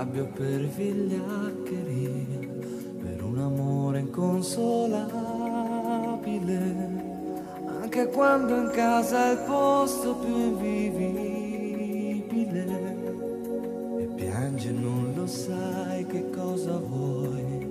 rabbia o per vigliaccheria, per un amore inconsolabile. Anche quando in casa è il posto più invivibile e piangi e non lo sai che cosa vuoi.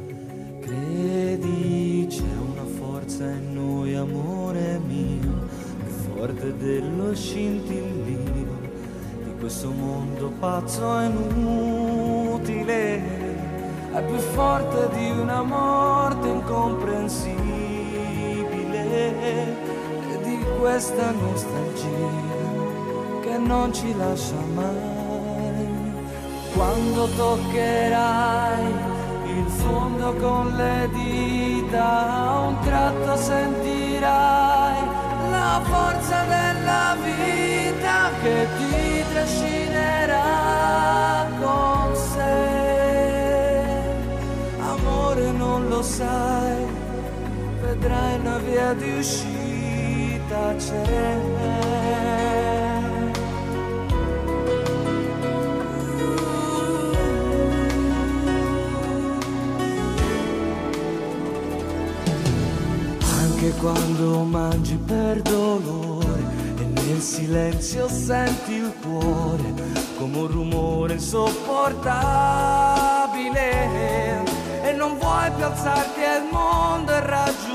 Credi c'è una forza in noi, amore mio, più forte dello scintillio di questo mondo pazzo e inutile. È più forte di una morte incomprensibile e di questa nostalgia che non ci lascia mai. Quando toccherai il fondo con le dita, a un tratto sentirai la forza della vita che ti trascinerà con sé. Amore, non lo sai, vedrai una via di uscita c'è. Anche quando mangi per dolore e nel silenzio senti il cuore come un rumore insopportabile e non vuoi più alzarti e il mondo è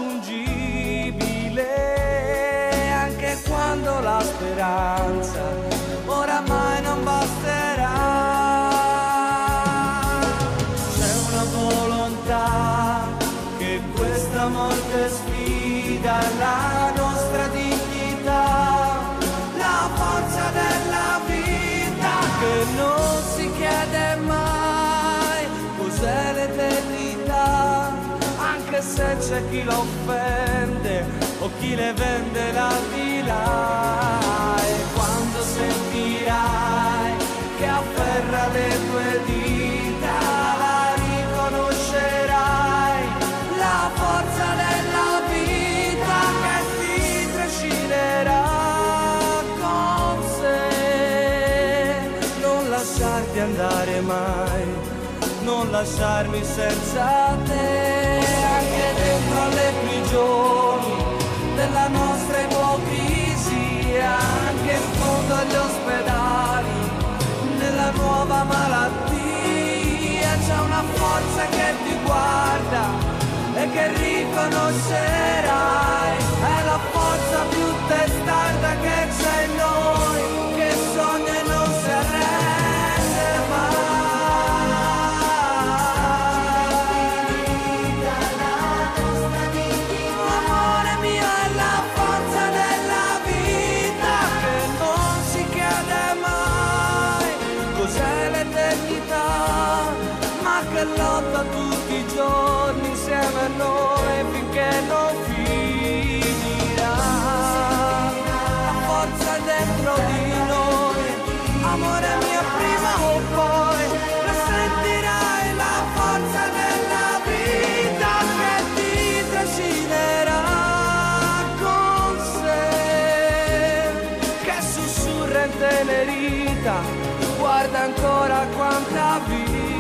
raggiungibile. Anche quando la speranza oramai non basterà, c'è una volontà che questa morte sfida la nostra dignità, la forza della vita che non si chiede mai cos'è l'eternità, anche se c'è chi la offende o chi le vende l'aldilà. E quando sentirai che afferra le tue dita, la riconoscerai la forza della vita che ti trascinerà con sé. Non lasciarti andare mai, non lasciarmi senza te, anche dentro alle prigioni della nostra ipocrisia, anche in fondo agli ospedali, nella nuova malattia, c'è una forza che ti guarda e che riconoscerai, è la forza più testarda che c'è in noi, che sogna e non si arrende mai. Amore mio, è la forza della vita che non si chiede mai cos'è l'eternità, ma che lotta tutti i giorni insieme a noi finché non finirà. La forza è dentro di noi, amore mio, prima o poi la sentirai, la forza della vita che ti trascinerà con sé, che sussurra in tenerita, guarda ancora quanta vita.